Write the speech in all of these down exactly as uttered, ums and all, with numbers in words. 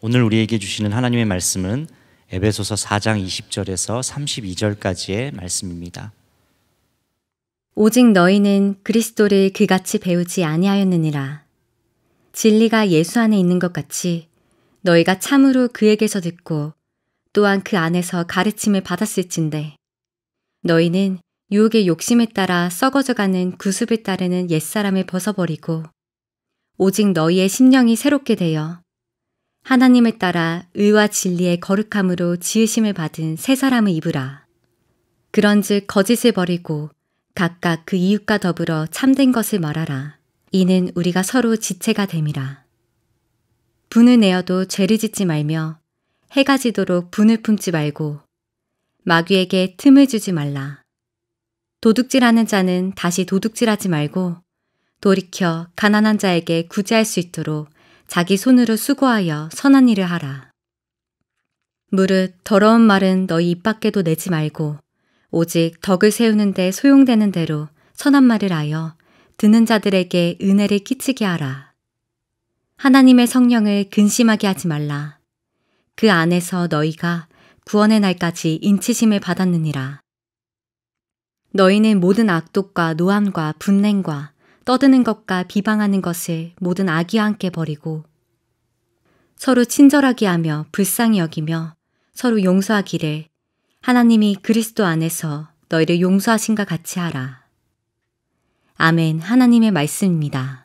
오늘 우리에게 주시는 하나님의 말씀은 에베소서 사 장 이십 절에서 삼십이 절까지의 말씀입니다. 오직 너희는 그리스도를 그같이 배우지 아니하였느니라. 진리가 예수 안에 있는 것 같이 너희가 참으로 그에게서 듣고 또한 그 안에서 가르침을 받았을진데 너희는 유혹의 욕심에 따라 썩어져가는 구습을 따르는 옛사람을 벗어버리고 오직 너희의 심령이 새롭게 되어 하나님을 따라 의와 진리의 거룩함으로 지으심을 받은 새 사람을 입으라. 그런즉 거짓을 버리고 각각 그 이웃과 더불어 참된 것을 말하라. 이는 우리가 서로 지체가 됨이라. 분을 내어도 죄를 짓지 말며 해가 지도록 분을 품지 말고 마귀에게 틈을 주지 말라. 도둑질하는 자는 다시 도둑질하지 말고 돌이켜 가난한 자에게 구제할 수 있도록 자기 손으로 수고하여 선한 일을 하라. 무릇 더러운 말은 너희 입 밖에도 내지 말고 오직 덕을 세우는 데 소용되는 대로 선한 말을 하여 듣는 자들에게 은혜를 끼치게 하라. 하나님의 성령을 근심하게 하지 말라. 그 안에서 너희가 구원의 날까지 인치심을 받았느니라. 너희는 모든 악독과 노함과 분냉과 떠드는 것과 비방하는 것을 모든 악의와 함께 버리고 서로 친절하게 하며 불쌍히 여기며 서로 용서하기를 하나님이 그리스도 안에서 너희를 용서하신과 같이 하라. 아멘. 하나님의 말씀입니다.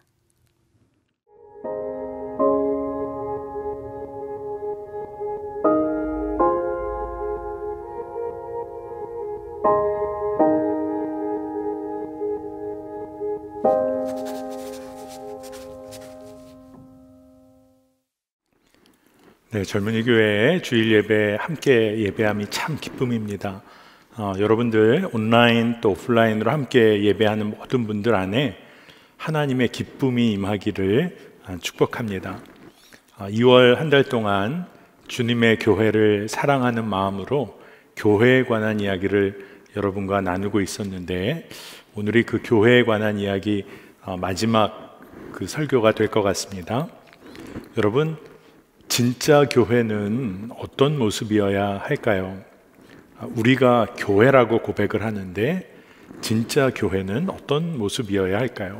네, 젊은이 교회의 주일 예배 함께 예배함이 참 기쁨입니다. 어, 여러분들 온라인 또 오프라인으로 함께 예배하는 모든 분들 안에 하나님의 기쁨이 임하기를 축복합니다. 어, 이월 한 달 동안 주님의 교회를 사랑하는 마음으로 교회에 관한 이야기를 여러분과 나누고 있었는데 오늘이 그 교회에 관한 이야기 어, 마지막 그 설교가 될 것 같습니다. 여러분, 진짜 교회는 어떤 모습이어야 할까요? 우리가 교회라고 고백을 하는데 진짜 교회는 어떤 모습이어야 할까요?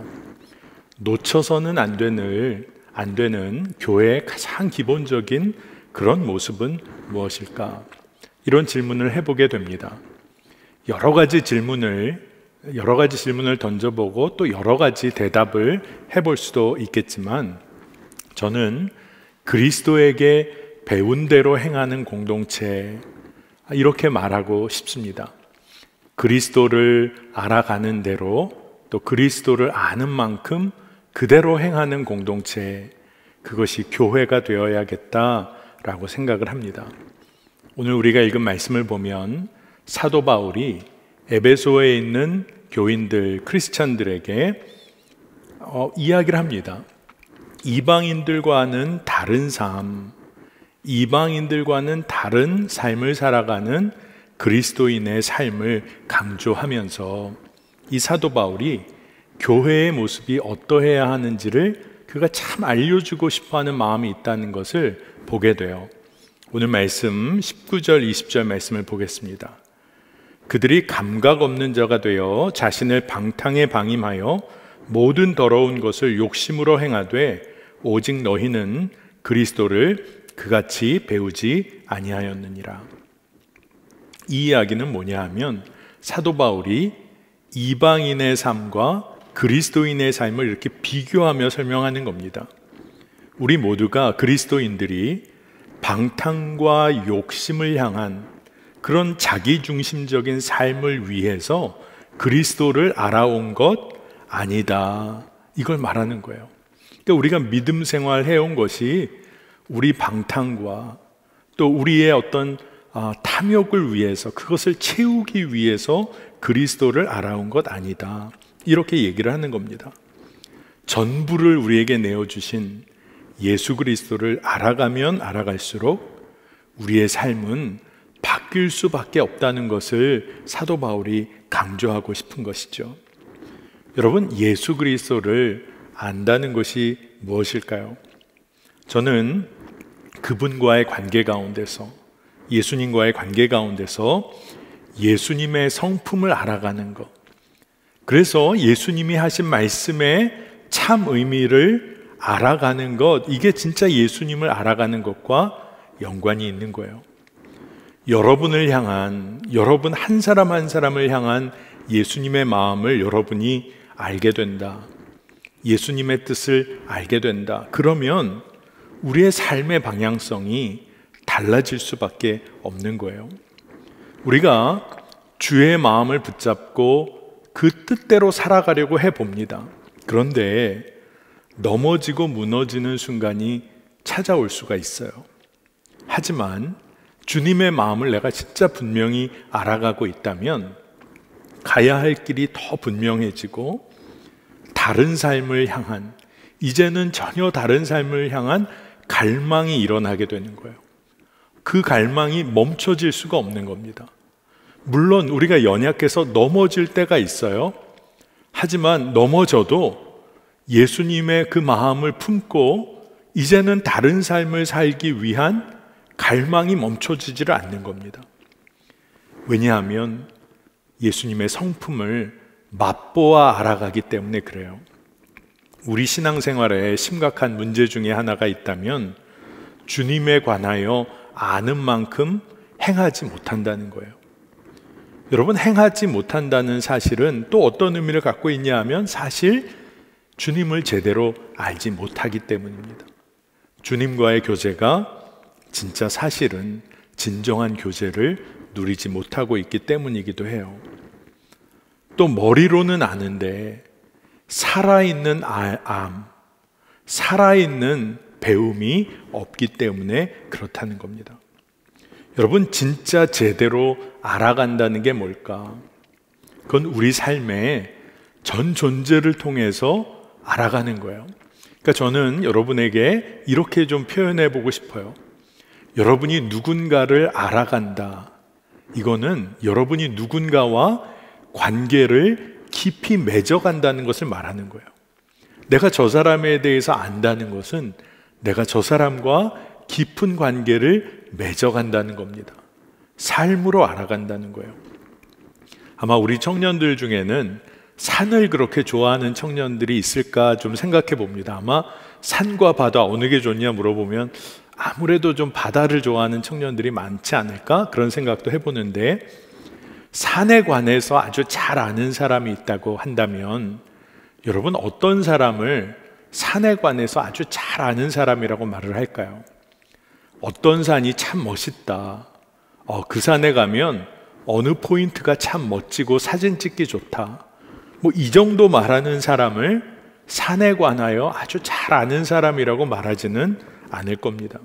놓쳐서는 안 되는, 안 되는 교회의 가장 기본적인 그런 모습은 무엇일까? 이런 질문을 해보게 됩니다. 여러 가지 질문을 여러 가지 질문을 던져보고 또 여러 가지 대답을 해볼 수도 있겠지만 저는 그리스도에게 배운 대로 행하는 공동체, 이렇게 말하고 싶습니다. 그리스도를 알아가는 대로 또 그리스도를 아는 만큼 그대로 행하는 공동체, 그것이 교회가 되어야겠다라고 생각을 합니다. 오늘 우리가 읽은 말씀을 보면 사도 바울이 에베소에 있는 교인들, 크리스찬들에게 어, 이야기를 합니다. 이방인들과는 다른 삶, 이방인들과는 다른 삶을 살아가는 그리스도인의 삶을 강조하면서 이 사도 바울이 교회의 모습이 어떠해야 하는지를 그가 참 알려주고 싶어하는 마음이 있다는 것을 보게 돼요. 오늘 말씀 십구 절 이십 절 말씀을 보겠습니다. 그들이 감각 없는 자가 되어 자신을 방탕에 방임하여 모든 더러운 것을 욕심으로 행하되 오직 너희는 그리스도를 그같이 배우지 아니하였느니라. 이 이야기는 뭐냐 하면 사도 바울이 이방인의 삶과 그리스도인의 삶을 이렇게 비교하며 설명하는 겁니다. 우리 모두가 그리스도인들이 방탕과 욕심을 향한 그런 자기중심적인 삶을 위해서 그리스도를 알아온 것 아니다, 이걸 말하는 거예요. 그러니까 우리가 믿음 생활 해온 것이 우리 방탕과 또 우리의 어떤 아, 탐욕을 위해서, 그것을 채우기 위해서 그리스도를 알아온 것 아니다, 이렇게 얘기를 하는 겁니다. 전부를 우리에게 내어주신 예수 그리스도를 알아가면 알아갈수록 우리의 삶은 바뀔 수밖에 없다는 것을 사도 바울이 강조하고 싶은 것이죠. 여러분, 예수 그리스도를 안다는 것이 무엇일까요? 저는 그분과의 관계 가운데서, 예수님과의 관계 가운데서 예수님의 성품을 알아가는 것, 그래서 예수님이 하신 말씀의 참 의미를 알아가는 것, 이게 진짜 예수님을 알아가는 것과 연관이 있는 거예요. 여러분을 향한, 여러분 한 사람 한 사람을 향한 예수님의 마음을 여러분이 알게 된다, 예수님의 뜻을 알게 된다, 그러면 우리의 삶의 방향성이 달라질 수밖에 없는 거예요. 우리가 주의 마음을 붙잡고 그 뜻대로 살아가려고 해봅니다. 그런데 넘어지고 무너지는 순간이 찾아올 수가 있어요. 하지만 주님의 마음을 내가 진짜 분명히 알아가고 있다면 가야 할 길이 더 분명해지고 다른 삶을 향한, 이제는 전혀 다른 삶을 향한 갈망이 일어나게 되는 거예요. 그 갈망이 멈춰질 수가 없는 겁니다. 물론 우리가 연약해서 넘어질 때가 있어요. 하지만 넘어져도 예수님의 그 마음을 품고 이제는 다른 삶을 살기 위한 갈망이 멈춰지지를 않는 겁니다. 왜냐하면 예수님의 성품을 맛보아 알아가기 때문에 그래요. 우리 신앙생활에 심각한 문제 중에 하나가 있다면 주님에 관하여 아는 만큼 행하지 못한다는 거예요. 여러분, 행하지 못한다는 사실은 또 어떤 의미를 갖고 있냐 하면 사실 주님을 제대로 알지 못하기 때문입니다. 주님과의 교제가 진짜 사실은 진정한 교제를 누리지 못하고 있기 때문이기도 해요. 또 머리로는 아는데 살아있는 암, 살아있는 배움이 없기 때문에 그렇다는 겁니다. 여러분, 진짜 제대로 알아간다는 게 뭘까? 그건 우리 삶의 전 존재를 통해서 알아가는 거예요. 그러니까 저는 여러분에게 이렇게 좀 표현해 보고 싶어요. 여러분이 누군가를 알아간다, 이거는 여러분이 누군가와 관계를 깊이 맺어간다는 것을 말하는 거예요. 내가 저 사람에 대해서 안다는 것은 내가 저 사람과 깊은 관계를 맺어간다는 겁니다. 삶으로 알아간다는 거예요. 아마 우리 청년들 중에는 산을 그렇게 좋아하는 청년들이 있을까 좀 생각해 봅니다. 아마 산과 바다 어느 게 좋냐 물어보면 아무래도 좀 바다를 좋아하는 청년들이 많지 않을까, 그런 생각도 해보는데, 산에 관해서 아주 잘 아는 사람이 있다고 한다면 여러분, 어떤 사람을 산에 관해서 아주 잘 아는 사람이라고 말을 할까요? 어떤 산이 참 멋있다, 어, 그 산에 가면 어느 포인트가 참 멋지고 사진 찍기 좋다, 뭐 이 정도 말하는 사람을 산에 관하여 아주 잘 아는 사람이라고 말하지는 않을 겁니다.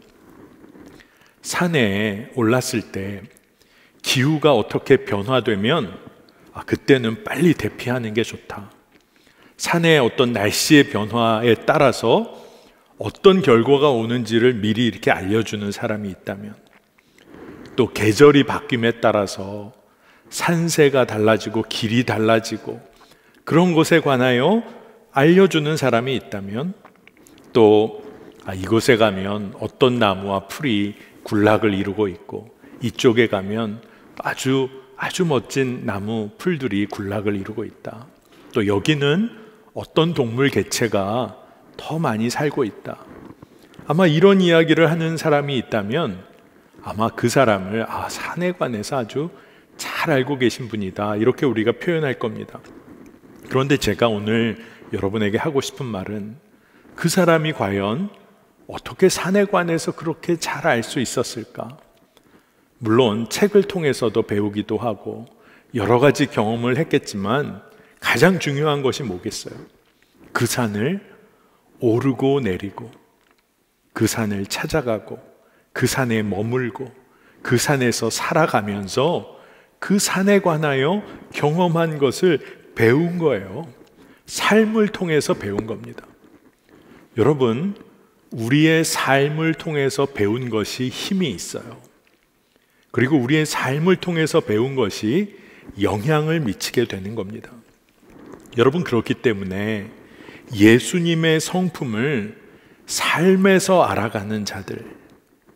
산에 올랐을 때 기후가 어떻게 변화되면 아, 그때는 빨리 대피하는 게 좋다. 산의 어떤 날씨의 변화에 따라서 어떤 결과가 오는지를 미리 이렇게 알려주는 사람이 있다면, 또 계절이 바뀜에 따라서 산세가 달라지고 길이 달라지고 그런 것에 관하여 알려주는 사람이 있다면, 또 아, 이곳에 가면 어떤 나무와 풀이 군락을 이루고 있고 이쪽에 가면 아주 아주 멋진 나무 풀들이 군락을 이루고 있다, 또 여기는 어떤 동물 개체가 더 많이 살고 있다, 아마 이런 이야기를 하는 사람이 있다면 아마 그 사람을 아, 산에 관해서 아주 잘 알고 계신 분이다, 이렇게 우리가 표현할 겁니다. 그런데 제가 오늘 여러분에게 하고 싶은 말은, 그 사람이 과연 어떻게 산에 관해서 그렇게 잘 알 수 있었을까? 물론 책을 통해서도 배우기도 하고 여러 가지 경험을 했겠지만 가장 중요한 것이 뭐겠어요? 그 산을 오르고 내리고, 그 산을 찾아가고, 그 산에 머물고, 그 산에서 살아가면서 그 산에 관하여 경험한 것을 배운 거예요. 삶을 통해서 배운 겁니다. 여러분, 우리의 삶을 통해서 배운 것이 힘이 있어요. 그리고 우리의 삶을 통해서 배운 것이 영향을 미치게 되는 겁니다. 여러분, 그렇기 때문에 예수님의 성품을 삶에서 알아가는 자들,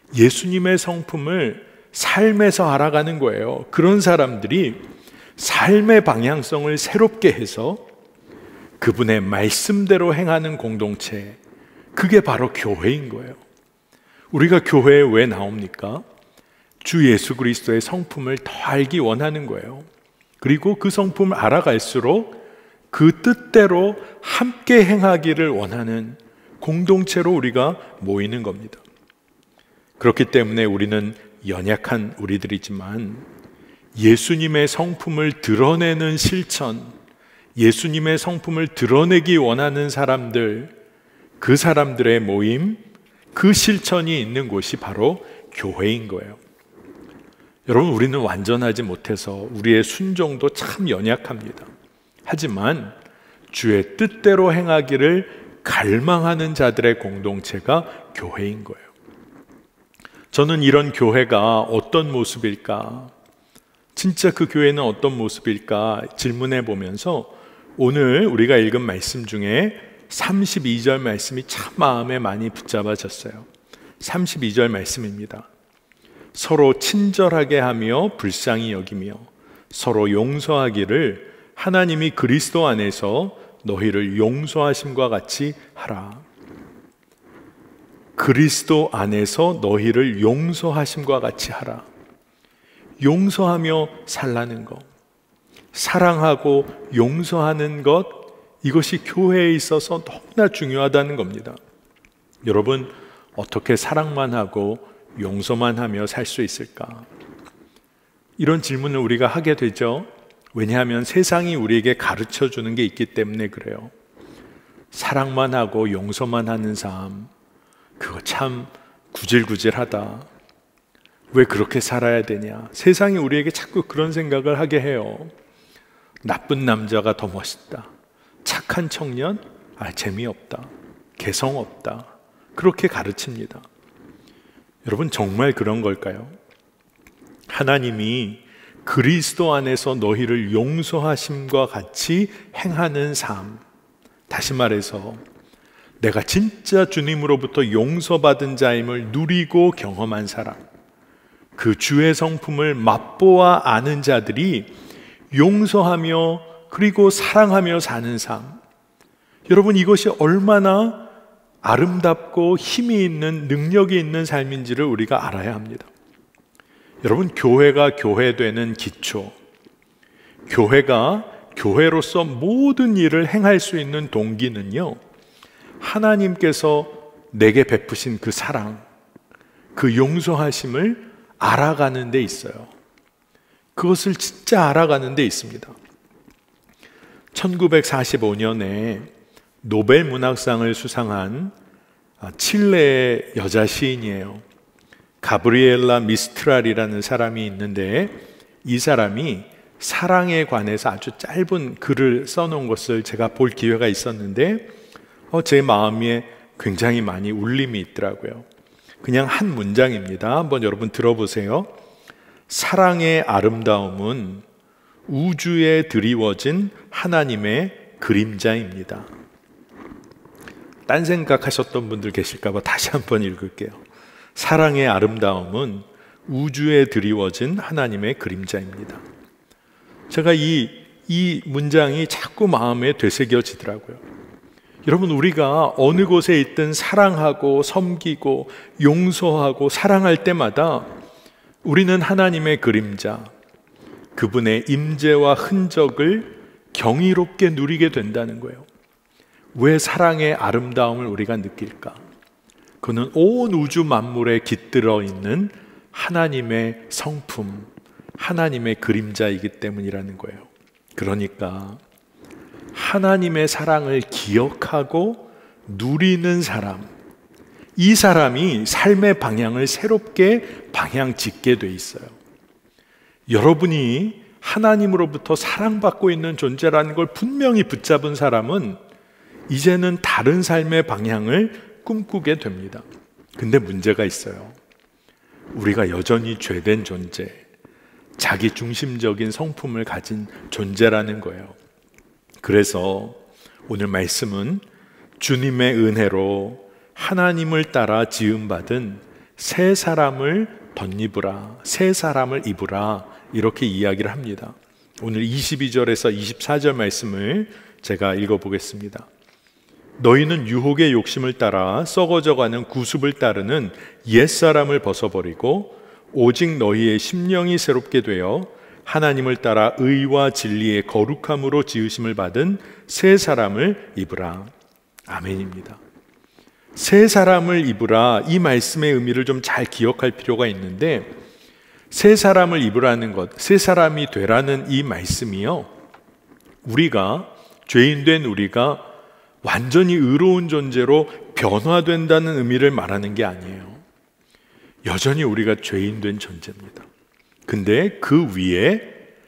예수님의 성품을 삶에서 알아가는 거예요. 그런 사람들이 삶의 방향성을 새롭게 해서 그분의 말씀대로 행하는 공동체, 그게 바로 교회인 거예요. 우리가 교회에 왜 나옵니까? 주 예수 그리스도의 성품을 더 알기 원하는 거예요. 그리고 그 성품을 알아갈수록 그 뜻대로 함께 행하기를 원하는 공동체로 우리가 모이는 겁니다. 그렇기 때문에 우리는 연약한 우리들이지만 예수님의 성품을 드러내는 실천, 예수님의 성품을 드러내기 원하는 사람들, 그 사람들의 모임, 그 실천이 있는 곳이 바로 교회인 거예요. 여러분, 우리는 완전하지 못해서 우리의 순종도 참 연약합니다. 하지만 주의 뜻대로 행하기를 갈망하는 자들의 공동체가 교회인 거예요. 저는 이런 교회가 어떤 모습일까? 진짜 그 교회는 어떤 모습일까? 질문해 보면서 오늘 우리가 읽은 말씀 중에 삼십이 절 말씀이 참 마음에 많이 붙잡아졌어요. 삼십이 절 말씀입니다. 서로 친절하게 하며 불쌍히 여기며 서로 용서하기를 하나님이 그리스도 안에서 너희를 용서하심과 같이 하라. 그리스도 안에서 너희를 용서하심과 같이 하라. 용서하며 살라는 것, 사랑하고 용서하는 것, 이것이 교회에 있어서 너무나 중요하다는 겁니다. 여러분, 어떻게 사랑만 하고 용서만 하며 살 수 있을까? 이런 질문을 우리가 하게 되죠. 왜냐하면 세상이 우리에게 가르쳐 주는 게 있기 때문에 그래요. 사랑만 하고 용서만 하는 삶, 그거 참 구질구질하다. 왜 그렇게 살아야 되냐? 세상이 우리에게 자꾸 그런 생각을 하게 해요. 나쁜 남자가 더 멋있다. 착한 청년? 아, 재미없다. 개성 없다. 그렇게 가르칩니다. 여러분, 정말 그런 걸까요? 하나님이 그리스도 안에서 너희를 용서하심과 같이 행하는 삶, 다시 말해서 내가 진짜 주님으로부터 용서받은 자임을 누리고 경험한 사람, 그 주의 성품을 맛보아 아는 자들이 용서하며 그리고 사랑하며 사는 삶, 여러분, 이것이 얼마나 아름답고 힘이 있는, 능력이 있는 삶인지를 우리가 알아야 합니다. 여러분, 교회가 교회되는 기초, 교회가 교회로서 모든 일을 행할 수 있는 동기는요, 하나님께서 내게 베푸신 그 사랑, 그 용서하심을 알아가는 데 있어요. 그것을 진짜 알아가는 데 있습니다. 천구백사십오 년에 노벨 문학상을 수상한 칠레의 여자 시인이에요. 가브리엘라 미스트랄이라는 사람이 있는데, 이 사람이 사랑에 관해서 아주 짧은 글을 써놓은 것을 제가 볼 기회가 있었는데 어, 제 마음에 굉장히 많이 울림이 있더라고요. 그냥 한 문장입니다. 한번 여러분 들어보세요. 사랑의 아름다움은 우주에 드리워진 하나님의 그림자입니다. 딴 생각하셨던 분들 계실까봐 다시 한번 읽을게요. 사랑의 아름다움은 우주에 드리워진 하나님의 그림자입니다. 제가 이, 이 문장이 자꾸 마음에 되새겨지더라고요. 여러분, 우리가 어느 곳에 있든 사랑하고 섬기고 용서하고 사랑할 때마다 우리는 하나님의 그림자, 그분의 임재와 흔적을 경이롭게 누리게 된다는 거예요. 왜 사랑의 아름다움을 우리가 느낄까? 그는 온 우주 만물에 깃들어 있는 하나님의 성품, 하나님의 그림자이기 때문이라는 거예요. 그러니까 하나님의 사랑을 기억하고 누리는 사람, 이 사람이 삶의 방향을 새롭게 방향 짓게 돼 있어요. 여러분이 하나님으로부터 사랑받고 있는 존재라는 걸 분명히 붙잡은 사람은 이제는 다른 삶의 방향을 꿈꾸게 됩니다. 근데 문제가 있어요. 우리가 여전히 죄된 존재, 자기 중심적인 성품을 가진 존재라는 거예요. 그래서 오늘 말씀은 주님의 은혜로 하나님을 따라 지음받은 새 사람을 덧입으라, 새 사람을 입으라, 이렇게 이야기를 합니다. 오늘 이십이 절에서 이십사 절 말씀을 제가 읽어보겠습니다. 너희는 유혹의 욕심을 따라 썩어져가는 구습을 따르는 옛사람을 벗어버리고 오직 너희의 심령이 새롭게 되어 하나님을 따라 의와 진리의 거룩함으로 지으심을 받은 새 사람을 입으라. 아멘입니다. 새 사람을 입으라, 이 말씀의 의미를 좀 잘 기억할 필요가 있는데, 새 사람을 입으라는 것, 새 사람이 되라는 이 말씀이요, 우리가, 죄인된 우리가 완전히 의로운 존재로 변화된다는 의미를 말하는 게 아니에요. 여전히 우리가 죄인된 존재입니다. 근데 그 위에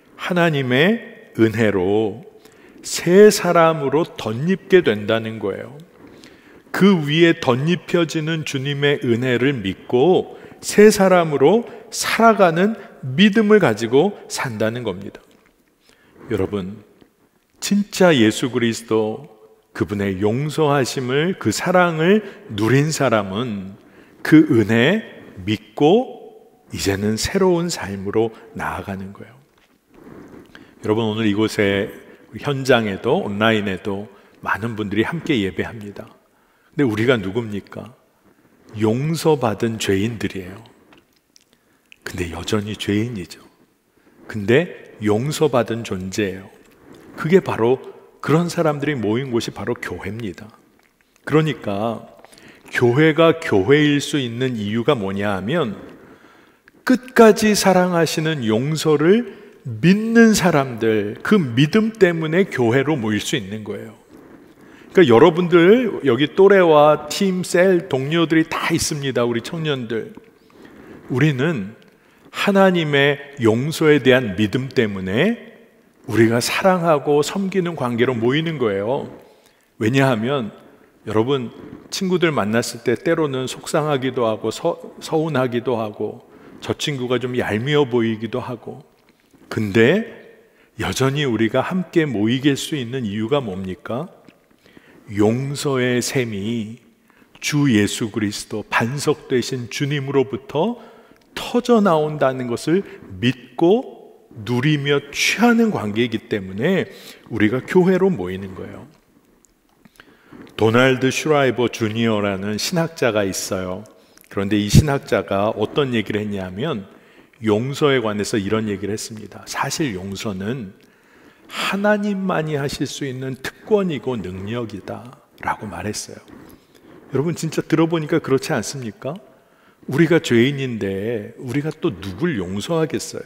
하나님의 은혜로 새 사람으로 덧입게 된다는 거예요. 그 위에 덧입혀지는 주님의 은혜를 믿고 새 사람으로 살아가는 믿음을 가지고 산다는 겁니다. 여러분, 진짜 예수 그리스도 그분의 용서하심을, 그 사랑을 누린 사람은 그 은혜 믿고 이제는 새로운 삶으로 나아가는 거예요. 여러분, 오늘 이곳에 현장에도 온라인에도 많은 분들이 함께 예배합니다. 근데 우리가 누굽니까? 용서받은 죄인들이에요. 근데 여전히 죄인이죠. 근데 용서받은 존재예요. 그게 바로, 그런 사람들이 모인 곳이 바로 교회입니다. 그러니까 교회가 교회일 수 있는 이유가 뭐냐 하면, 끝까지 사랑하시는 용서를 믿는 사람들, 그 믿음 때문에 교회로 모일 수 있는 거예요. 그러니까 여러분들 여기 또래와 팀, 셀, 동료들이 다 있습니다. 우리 청년들, 우리는 하나님의 용서에 대한 믿음 때문에 우리가 사랑하고 섬기는 관계로 모이는 거예요. 왜냐하면 여러분, 친구들 만났을 때 때로는 속상하기도 하고 서, 서운하기도 하고 저 친구가 좀 얄미워 보이기도 하고, 근데 여전히 우리가 함께 모이게 수 있는 이유가 뭡니까? 용서의 셈이 주 예수 그리스도, 반석 되신 주님으로부터 터져 나온다는 것을 믿고 누리며 취하는 관계이기 때문에 우리가 교회로 모이는 거예요. 도널드 슈라이버 주니어라는 신학자가 있어요. 그런데 이 신학자가 어떤 얘기를 했냐면, 용서에 관해서 이런 얘기를 했습니다. 사실 용서는 하나님만이 하실 수 있는 특권이고 능력이다 라고 말했어요. 여러분, 진짜 들어보니까 그렇지 않습니까? 우리가 죄인인데 우리가 또 누굴 용서하겠어요?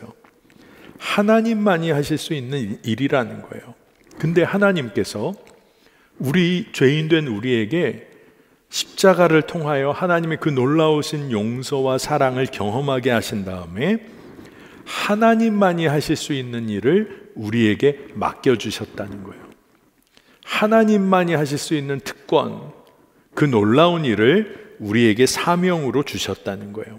하나님만이 하실 수 있는 일이라는 거예요. 근데 하나님께서 우리 죄인된 우리에게 십자가를 통하여 하나님의 그 놀라우신 용서와 사랑을 경험하게 하신 다음에 하나님만이 하실 수 있는 일을 우리에게 맡겨주셨다는 거예요. 하나님만이 하실 수 있는 특권, 그 놀라운 일을 우리에게 사명으로 주셨다는 거예요.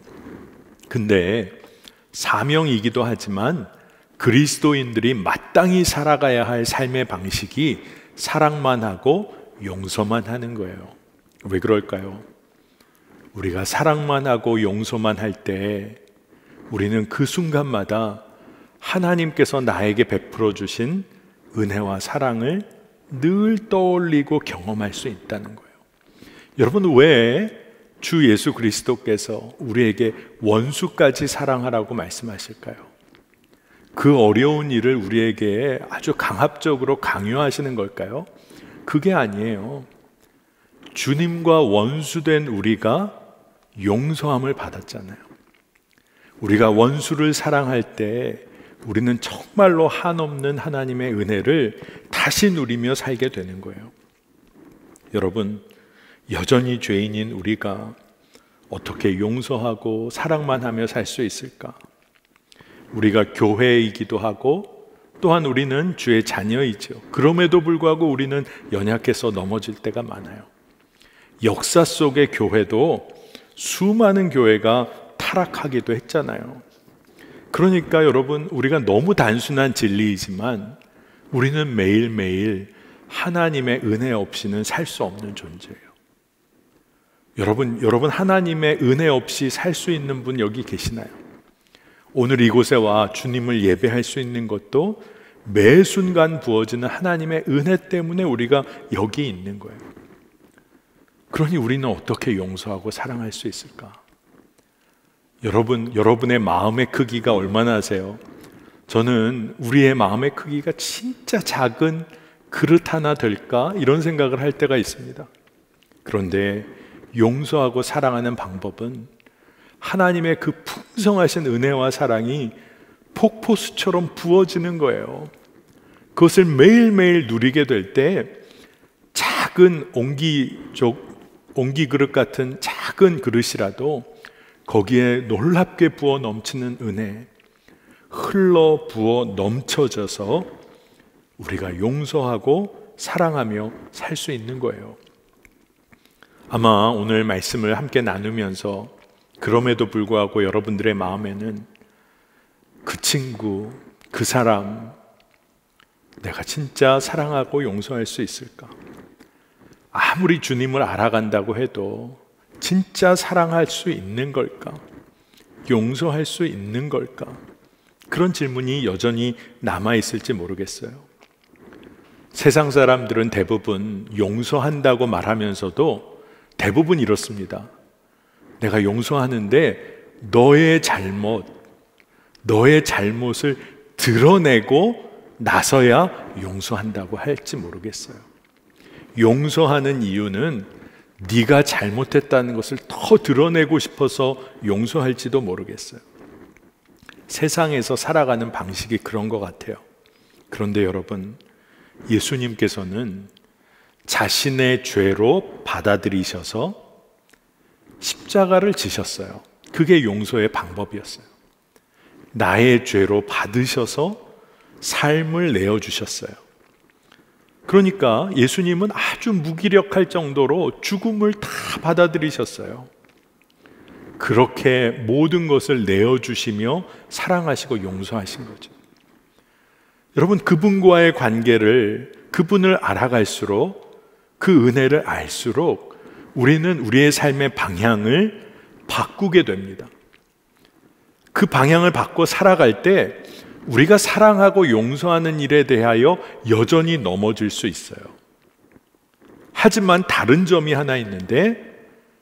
근데 사명이기도 하지만 그리스도인들이 마땅히 살아가야 할 삶의 방식이 사랑만 하고 용서만 하는 거예요. 왜 그럴까요? 우리가 사랑만 하고 용서만 할 때 우리는 그 순간마다 하나님께서 나에게 베풀어 주신 은혜와 사랑을 늘 떠올리고 경험할 수 있다는 거예요. 여러분, 왜 주 예수 그리스도께서 우리에게 원수까지 사랑하라고 말씀하실까요? 그 어려운 일을 우리에게 아주 강압적으로 강요하시는 걸까요? 그게 아니에요. 주님과 원수된 우리가 용서함을 받았잖아요. 우리가 원수를 사랑할 때 우리는 정말로 한없는 하나님의 은혜를 다시 누리며 살게 되는 거예요. 여러분, 여전히 죄인인 우리가 어떻게 용서하고 사랑만 하며 살 수 있을까? 우리가 교회이기도 하고 또한 우리는 주의 자녀이죠. 그럼에도 불구하고 우리는 연약해서 넘어질 때가 많아요. 역사 속의 교회도 수많은 교회가 타락하기도 했잖아요. 그러니까 여러분, 우리가 너무 단순한 진리이지만 우리는 매일매일 하나님의 은혜 없이는 살 수 없는 존재예요. 여러분, 여러분 하나님의 은혜 없이 살 수 있는 분 여기 계시나요? 오늘 이곳에 와 주님을 예배할 수 있는 것도 매 순간 부어지는 하나님의 은혜 때문에 우리가 여기 있는 거예요. 그러니 우리는 어떻게 용서하고 사랑할 수 있을까? 여러분, 여러분의 마음의 크기가 얼마나 아세요? 저는 우리의 마음의 크기가 진짜 작은 그릇 하나 될까? 이런 생각을 할 때가 있습니다. 그런데 용서하고 사랑하는 방법은 하나님의 그 풍성하신 은혜와 사랑이 폭포수처럼 부어지는 거예요. 그것을 매일매일 누리게 될 때 작은 옹기족, 옹기그릇 같은 작은 그릇이라도 거기에 놀랍게 부어 넘치는 은혜, 흘러 부어 넘쳐져서 우리가 용서하고 사랑하며 살 수 있는 거예요. 아마 오늘 말씀을 함께 나누면서 그럼에도 불구하고 여러분들의 마음에는 그 친구, 그 사람, 내가 진짜 사랑하고 용서할 수 있을까? 아무리 주님을 알아간다고 해도 진짜 사랑할 수 있는 걸까? 용서할 수 있는 걸까? 그런 질문이 여전히 남아있을지 모르겠어요. 세상 사람들은 대부분 용서한다고 말하면서도 대부분 이렇습니다. 내가 용서하는데 너의 잘못, 너의 잘못을 드러내고 나서야 용서한다고 할지 모르겠어요. 용서하는 이유는 네가 잘못했다는 것을 더 드러내고 싶어서 용서할지도 모르겠어요. 세상에서 살아가는 방식이 그런 것 같아요. 그런데 여러분, 예수님께서는 자신의 죄로 받아들이셔서 십자가를 지셨어요. 그게 용서의 방법이었어요. 나의 죄로 받으셔서 삶을 내어주셨어요. 그러니까 예수님은 아주 무기력할 정도로 죽음을 다 받아들이셨어요. 그렇게 모든 것을 내어주시며 사랑하시고 용서하신 거죠. 여러분, 그분과의 관계를, 그분을 알아갈수록, 그 은혜를 알수록 우리는 우리의 삶의 방향을 바꾸게 됩니다. 그 방향을 바꿔 살아갈 때 우리가 사랑하고 용서하는 일에 대하여 여전히 넘어질 수 있어요. 하지만 다른 점이 하나 있는데,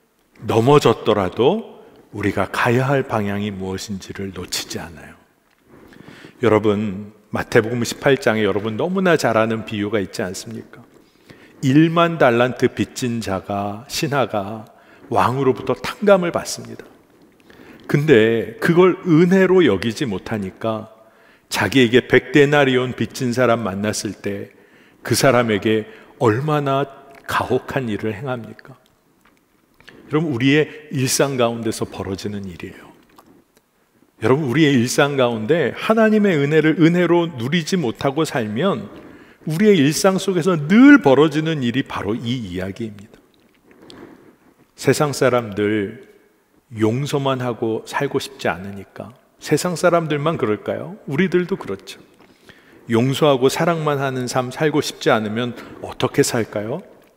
넘어졌더라도 우리가 가야 할 방향이 무엇인지를 놓치지 않아요. 여러분, 마태복음 십팔 장에 여러분 너무나 잘 아는 비유가 있지 않습니까? 일만 달란트 빚진 자가, 신하가 왕으로부터 탕감을 받습니다. 근데 그걸 은혜로 여기지 못하니까 자기에게 백데나리온 빚진 사람 만났을 때 그 사람에게 얼마나 가혹한 일을 행합니까? 여러분, 우리의 일상 가운데서 벌어지는 일이에요. 여러분, 우리의 일상 가운데 하나님의 은혜를 은혜로 누리지 못하고 살면 우리의 일상 속에서 늘 벌어지는 일이 바로 이 이야기입니다. 세상 사람들 용서만 하고 살고 싶지 않으니까. 세상 사람들만 그럴까요? 우리들도 그렇죠. 용서하고 사랑만 하는 삶 살고 싶지 않으면 어떻게 살까요?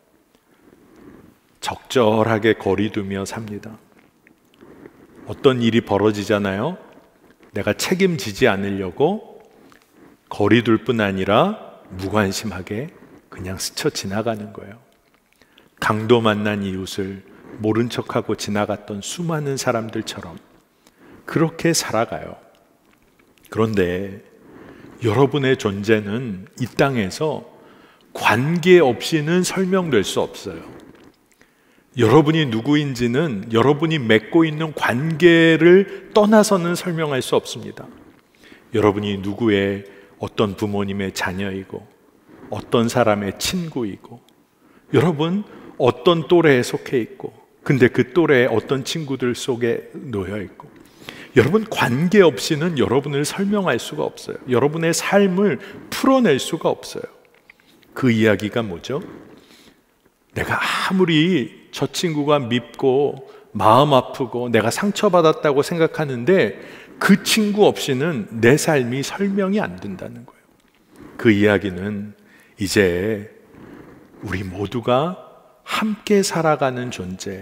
적절하게 거리 두며 삽니다. 어떤 일이 벌어지잖아요. 내가 책임지지 않으려고 거리 둘 뿐 아니라 무관심하게 그냥 스쳐 지나가는 거예요. 강도 만난 이웃을 모른 척하고 지나갔던 수많은 사람들처럼 그렇게 살아가요. 그런데 여러분의 존재는 이 땅에서 관계 없이는 설명될 수 없어요. 여러분이 누구인지는 여러분이 맺고 있는 관계를 떠나서는 설명할 수 없습니다. 여러분이 누구의 어떤 부모님의 자녀이고 어떤 사람의 친구이고 여러분 어떤 또래에 속해 있고 근데 그 또래에 어떤 친구들 속에 놓여 있고 여러분 관계 없이는 여러분을 설명할 수가 없어요. 여러분의 삶을 풀어낼 수가 없어요. 그 이야기가 뭐죠? 내가 아무리 저 친구가 밉고 마음 아프고 내가 상처받았다고 생각하는데 그 친구 없이는 내 삶이 설명이 안 된다는 거예요. 그 이야기는 이제 우리 모두가 함께 살아가는 존재,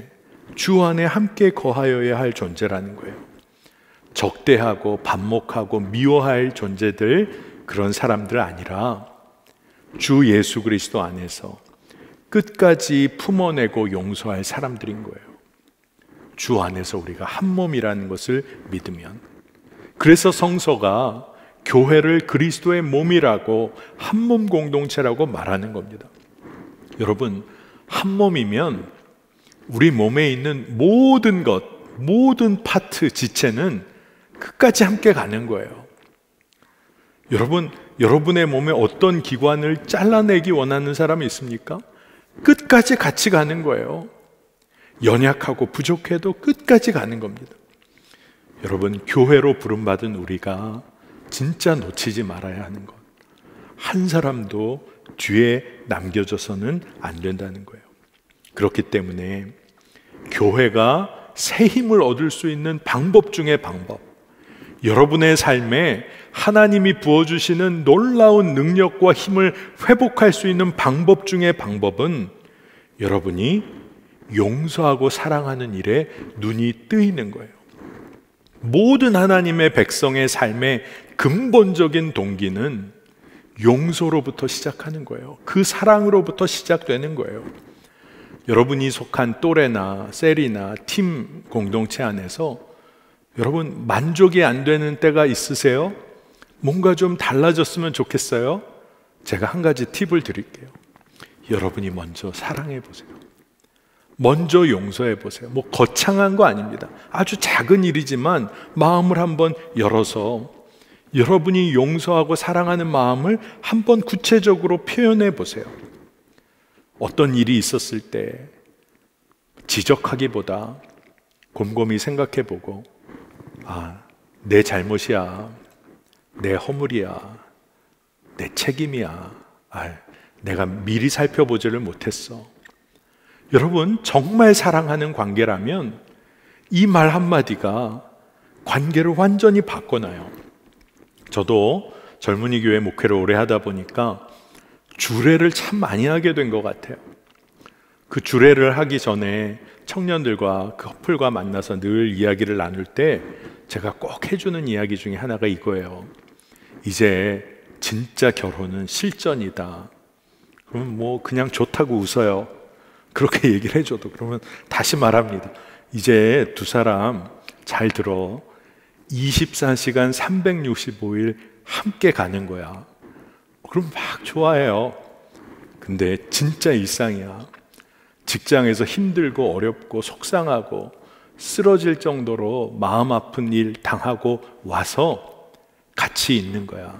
주 안에 함께 거하여야 할 존재라는 거예요. 적대하고 반목하고 미워할 존재들, 그런 사람들 아니라 주 예수 그리스도 안에서 끝까지 품어내고 용서할 사람들인 거예요. 주 안에서 우리가 한 몸이라는 것을 믿으면. 그래서 성서가 교회를 그리스도의 몸이라고, 한 몸 공동체라고 말하는 겁니다. 여러분, 한 몸이면 우리 몸에 있는 모든 것, 모든 파트, 지체는 끝까지 함께 가는 거예요. 여러분, 여러분의 몸에 어떤 기관을 잘라내기 원하는 사람이 있습니까? 끝까지 같이 가는 거예요. 연약하고 부족해도 끝까지 가는 겁니다. 여러분, 교회로 부름받은 우리가 진짜 놓치지 말아야 하는 것, 한 사람도 뒤에 남겨져서는 안 된다는 거예요. 그렇기 때문에 교회가 새 힘을 얻을 수 있는 방법 중에 방법, 여러분의 삶에 하나님이 부어주시는 놀라운 능력과 힘을 회복할 수 있는 방법 중에 방법은 여러분이 용서하고 사랑하는 일에 눈이 뜨이는 거예요. 모든 하나님의 백성의 삶의 근본적인 동기는 용서로부터 시작하는 거예요. 그 사랑으로부터 시작되는 거예요. 여러분이 속한 또래나 셀이나 팀 공동체 안에서 여러분 만족이 안 되는 때가 있으세요? 뭔가 좀 달라졌으면 좋겠어요? 제가 한 가지 팁을 드릴게요. 여러분이 먼저 사랑해 보세요. 먼저 용서해 보세요. 뭐 거창한 거 아닙니다. 아주 작은 일이지만 마음을 한번 열어서 여러분이 용서하고 사랑하는 마음을 한번 구체적으로 표현해 보세요. 어떤 일이 있었을 때 지적하기보다 곰곰이 생각해 보고, 아, 내 잘못이야, 내 허물이야, 내 책임이야, 아, 내가 미리 살펴보지를 못했어. 여러분, 정말 사랑하는 관계라면 이 말 한마디가 관계를 완전히 바꿔놔요. 저도 젊은이 교회 목회를 오래 하다 보니까 주례를 참 많이 하게 된 것 같아요. 그 주례를 하기 전에 청년들과 그 커플과 만나서 늘 이야기를 나눌 때 제가 꼭 해주는 이야기 중에 하나가 이거예요. 이제 진짜 결혼은 실전이다. 그러면 뭐 그냥 좋다고 웃어요. 그렇게 얘기를 해줘도. 그러면 다시 말합니다. 이제 두 사람 잘 들어. 이십사 시간 삼백육십오 일 함께 가는 거야. 그럼 막 좋아해요. 근데 진짜 일상이야. 직장에서 힘들고 어렵고 속상하고 쓰러질 정도로 마음 아픈 일 당하고 와서 같이 있는 거야.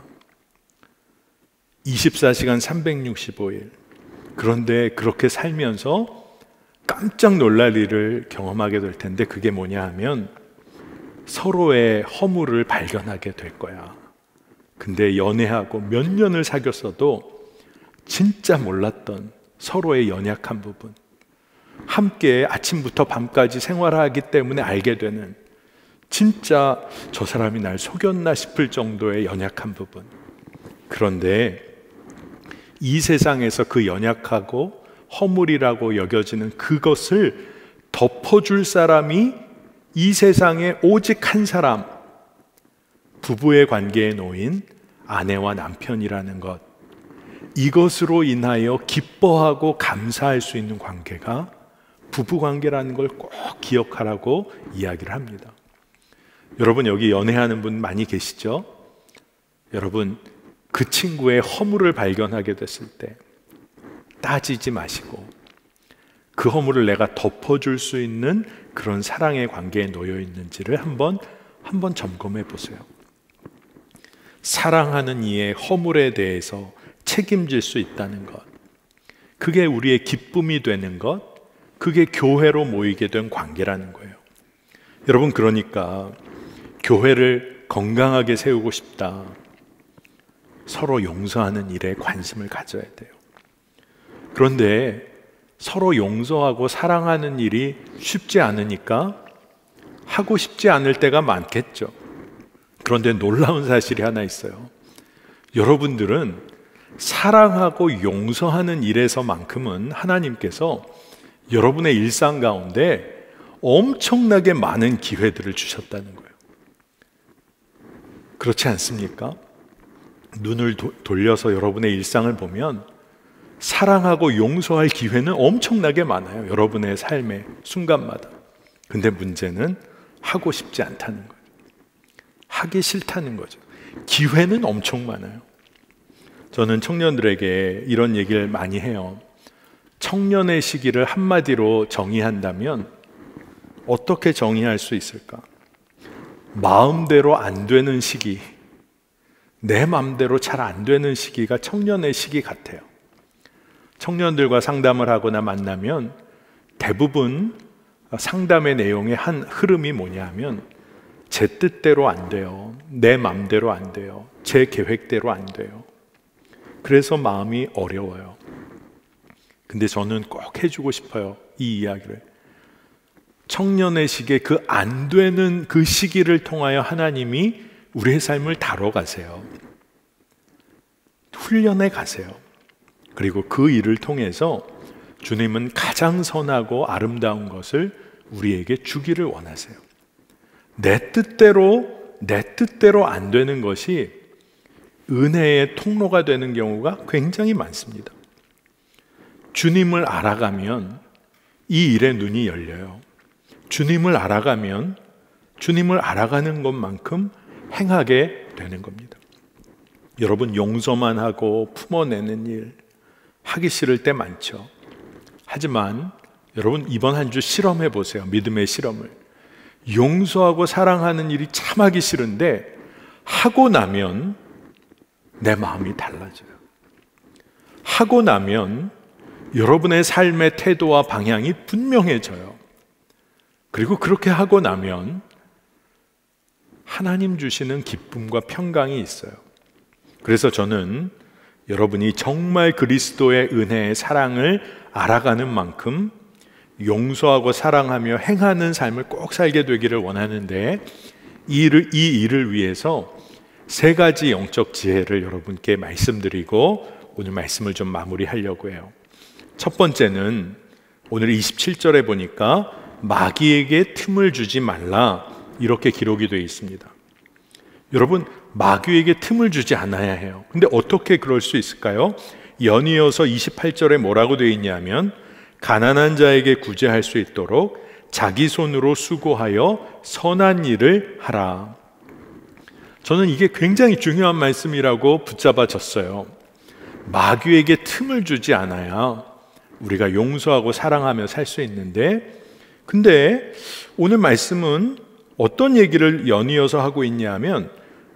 이십사 시간 삼백육십오 일. 그런데 그렇게 살면서 깜짝 놀랄 일을 경험하게 될 텐데, 그게 뭐냐 하면 서로의 허물을 발견하게 될 거야. 근데 연애하고 몇 년을 사귀었어도 진짜 몰랐던 서로의 연약한 부분, 함께 아침부터 밤까지 생활하기 때문에 알게 되는, 진짜 저 사람이 날 속였나 싶을 정도의 연약한 부분. 그런데 이 세상에서 그 연약하고 허물이라고 여겨지는 그것을 덮어줄 사람이 이 세상에 오직 한 사람, 부부의 관계에 놓인 아내와 남편이라는 것, 이것으로 인하여 기뻐하고 감사할 수 있는 관계가 부부관계라는 걸 꼭 기억하라고 이야기를 합니다. 여러분, 여기 연애하는 분 많이 계시죠? 여러분, 그 친구의 허물을 발견하게 됐을 때 따지지 마시고 그 허물을 내가 덮어줄 수 있는 그런 사랑의 관계에 놓여 있는지를 한번 한번 점검해 보세요. 사랑하는 이의 허물에 대해서 책임질 수 있다는 것, 그게 우리의 기쁨이 되는 것, 그게 교회로 모이게 된 관계라는 거예요. 여러분, 그러니까 교회를 건강하게 세우고 싶다. 서로 용서하는 일에 관심을 가져야 돼요. 그런데 서로 용서하고 사랑하는 일이 쉽지 않으니까 하고 싶지 않을 때가 많겠죠. 그런데 놀라운 사실이 하나 있어요. 여러분들은 사랑하고 용서하는 일에서만큼은 하나님께서 여러분의 일상 가운데 엄청나게 많은 기회들을 주셨다는 거예요. 그렇지 않습니까? 눈을 도, 돌려서 여러분의 일상을 보면 사랑하고 용서할 기회는 엄청나게 많아요. 여러분의 삶의 순간마다. 근데 문제는 하고 싶지 않다는 거예요. 하기 싫다는 거죠. 기회는 엄청 많아요. 저는 청년들에게 이런 얘기를 많이 해요. 청년의 시기를 한마디로 정의한다면 어떻게 정의할 수 있을까? 마음대로 안 되는 시기, 내 마음대로 잘 안 되는 시기가 청년의 시기 같아요. 청년들과 상담을 하거나 만나면 대부분 상담의 내용의 한 흐름이 뭐냐 하면 제 뜻대로 안 돼요. 내 마음대로 안 돼요. 제 계획대로 안 돼요. 그래서 마음이 어려워요. 근데 저는 꼭 해주고 싶어요. 이 이야기를. 청년의 시기에 그 안 되는 그 시기를 통하여 하나님이 우리의 삶을 다뤄가세요. 훈련해 가세요. 그리고 그 일을 통해서 주님은 가장 선하고 아름다운 것을 우리에게 주기를 원하세요. 내 뜻대로 내 뜻대로 안 되는 것이 은혜의 통로가 되는 경우가 굉장히 많습니다. 주님을 알아가면 이 일에 눈이 열려요. 주님을 알아가면 주님을 알아가는 것만큼 행하게 되는 겁니다. 여러분, 용서만 하고 품어내는 일 하기 싫을 때 많죠. 하지만 여러분, 이번 한 주 실험해 보세요. 믿음의 실험을. 용서하고 사랑하는 일이 참 하기 싫은데 하고 나면 내 마음이 달라져요. 하고 나면 여러분의 삶의 태도와 방향이 분명해져요. 그리고 그렇게 하고 나면 하나님 주시는 기쁨과 평강이 있어요. 그래서 저는 여러분이 정말 그리스도의 은혜의 사랑을 알아가는 만큼 용서하고 사랑하며 행하는 삶을 꼭 살게 되기를 원하는데, 이 일을, 이 일을 위해서 세 가지 영적 지혜를 여러분께 말씀드리고 오늘 말씀을 좀 마무리하려고 해요. 첫 번째는 오늘 이십칠 절에 보니까 마귀에게 틈을 주지 말라, 이렇게 기록이 되어 있습니다. 여러분, 마귀에게 틈을 주지 않아야 해요. 근데 어떻게 그럴 수 있을까요? 연이어서 이십팔 절에 뭐라고 되어 있냐면 가난한 자에게 구제할 수 있도록 자기 손으로 수고하여 선한 일을 하라. 저는 이게 굉장히 중요한 말씀이라고 붙잡아졌어요. 마귀에게 틈을 주지 않아야 우리가 용서하고 사랑하며 살 수 있는데, 근데 오늘 말씀은 어떤 얘기를 연이어서 하고 있냐면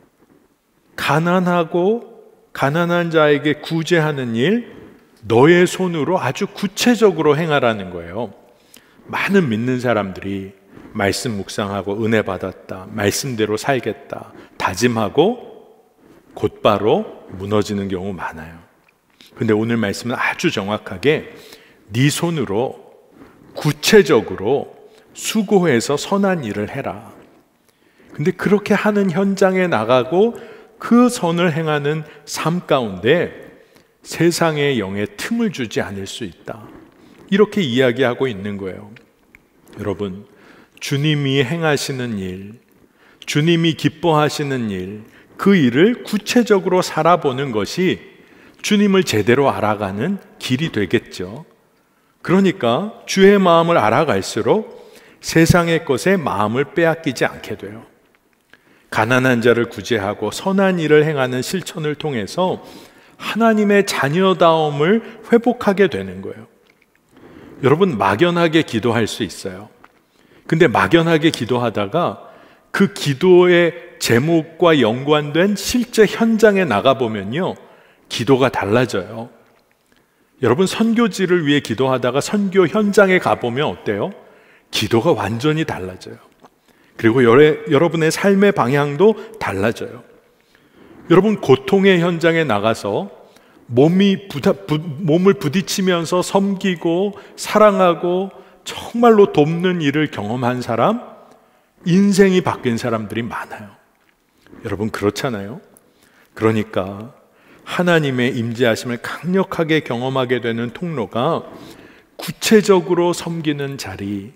가난하고 가난한 자에게 구제하는 일 너의 손으로 아주 구체적으로 행하라는 거예요. 많은 믿는 사람들이 말씀 묵상하고 은혜 받았다, 말씀대로 살겠다 다짐하고 곧바로 무너지는 경우 많아요. 근데 오늘 말씀은 아주 정확하게 네 손으로 구체적으로 수고해서 선한 일을 해라. 근데 그렇게 하는 현장에 나가고 그 선을 행하는 삶 가운데 세상의 영에 틈을 주지 않을 수 있다, 이렇게 이야기하고 있는 거예요. 여러분, 주님이 행하시는 일, 주님이 기뻐하시는 일, 그 일을 구체적으로 살아보는 것이 주님을 제대로 알아가는 길이 되겠죠. 그러니까 주의 마음을 알아갈수록 세상의 것에 마음을 빼앗기지 않게 돼요. 가난한 자를 구제하고 선한 일을 행하는 실천을 통해서 하나님의 자녀다움을 회복하게 되는 거예요. 여러분, 막연하게 기도할 수 있어요. 근데 막연하게 기도하다가 그 기도의 제목과 연관된 실제 현장에 나가보면요, 기도가 달라져요. 여러분, 선교지를 위해 기도하다가 선교 현장에 가보면 어때요? 기도가 완전히 달라져요. 그리고 여러분의 삶의 방향도 달라져요. 여러분, 고통의 현장에 나가서 몸이 부다, 부, 몸을 부딪히면서 섬기고 사랑하고 정말로 돕는 일을 경험한 사람, 인생이 바뀐 사람들이 많아요. 여러분, 그렇잖아요? 그러니까 하나님의 임재하심을 강력하게 경험하게 되는 통로가 구체적으로 섬기는 자리,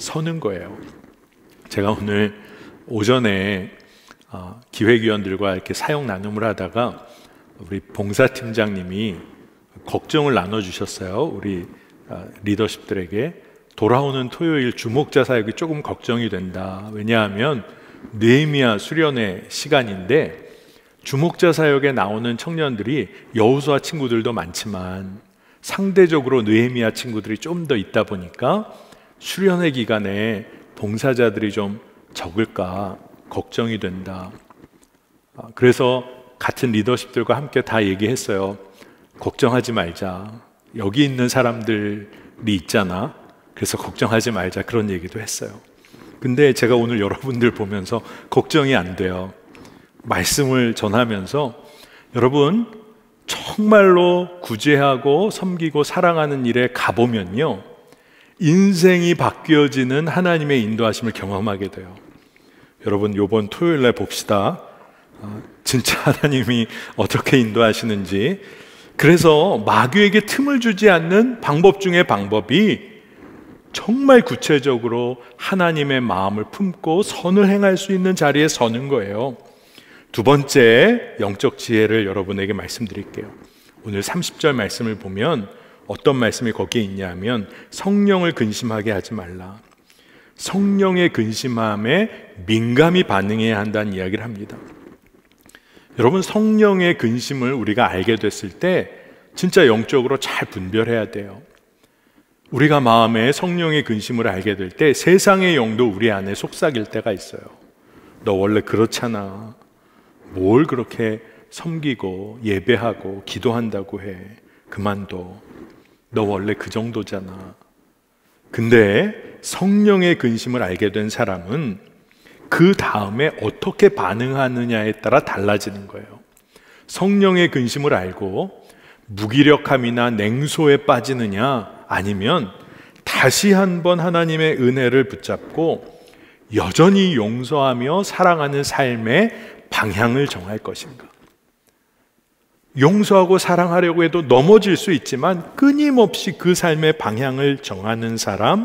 서는 거예요. 제가 오늘 오전에 어, 기획위원들과 이렇게 사역 나눔을 하다가 우리 봉사팀장님이 걱정을 나눠주셨어요. 우리 어, 리더십들에게. 돌아오는 토요일 주목자 사역이 조금 걱정이 된다. 왜냐하면 느헤미야 수련회 시간인데 주목자 사역에 나오는 청년들이 여호수아 친구들도 많지만 상대적으로 느헤미야 친구들이 좀 더 있다 보니까 수련회 기간에 봉사자들이 좀 적을까 걱정이 된다. 그래서 같은 리더십들과 함께 다 얘기했어요. 걱정하지 말자. 여기 있는 사람들이 있잖아. 그래서 걱정하지 말자. 그런 얘기도 했어요. 근데 제가 오늘 여러분들 보면서 걱정이 안 돼요. 말씀을 전하면서 여러분 정말로 구제하고 섬기고 사랑하는 일에 가보면요, 인생이 바뀌어지는 하나님의 인도하심을 경험하게 돼요. 여러분 이번 토요일 날 봅시다. 어, 진짜 하나님이 어떻게 인도하시는지. 그래서 마귀에게 틈을 주지 않는 방법 중에 방법이 정말 구체적으로 하나님의 마음을 품고 선을 행할 수 있는 자리에 서는 거예요. 두 번째 영적 지혜를 여러분에게 말씀드릴게요. 오늘 삼십 절 말씀을 보면 어떤 말씀이 거기에 있냐면 성령을 근심하게 하지 말라. 성령의 근심함에 민감히 반응해야 한다는 이야기를 합니다. 여러분 성령의 근심을 우리가 알게 됐을 때 진짜 영적으로 잘 분별해야 돼요. 우리가 마음에 성령의 근심을 알게 될 때 세상의 영도 우리 안에 속삭일 때가 있어요. 너 원래 그렇잖아. 뭘 그렇게 섬기고 예배하고 기도한다고 해. 그만둬. 너 원래 그 정도잖아. 근데 성령의 근심을 알게 된 사람은 그 다음에 어떻게 반응하느냐에 따라 달라지는 거예요. 성령의 근심을 알고 무기력함이나 냉소에 빠지느냐, 아니면 다시 한번 하나님의 은혜를 붙잡고 여전히 용서하며 사랑하는 삶의 방향을 정할 것인가. 용서하고 사랑하려고 해도 넘어질 수 있지만 끊임없이 그 삶의 방향을 정하는 사람,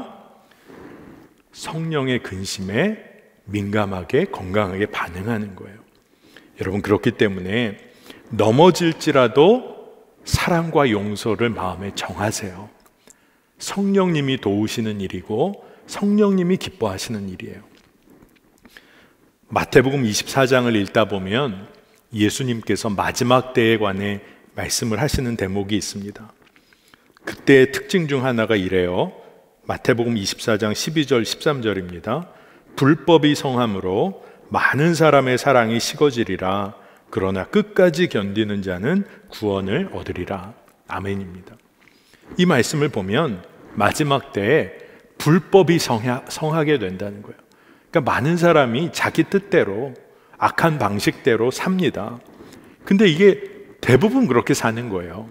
성령의 근심에 민감하게 건강하게 반응하는 거예요. 여러분 그렇기 때문에 넘어질지라도 사랑과 용서를 마음에 정하세요. 성령님이 도우시는 일이고 성령님이 기뻐하시는 일이에요. 마태복음 이십사 장을 읽다 보면 예수님께서 마지막 때에 관해 말씀을 하시는 대목이 있습니다. 그때의 특징 중 하나가 이래요. 마태복음 이십사 장 십이 절 십삼 절입니다. 불법이 성함으로 많은 사람의 사랑이 식어지리라. 그러나 끝까지 견디는 자는 구원을 얻으리라. 아멘입니다. 이 말씀을 보면 마지막 때에 불법이 성하, 성하게 된다는 거예요. 그러니까 많은 사람이 자기 뜻대로 악한 방식대로 삽니다. 근데 이게 대부분 그렇게 사는 거예요.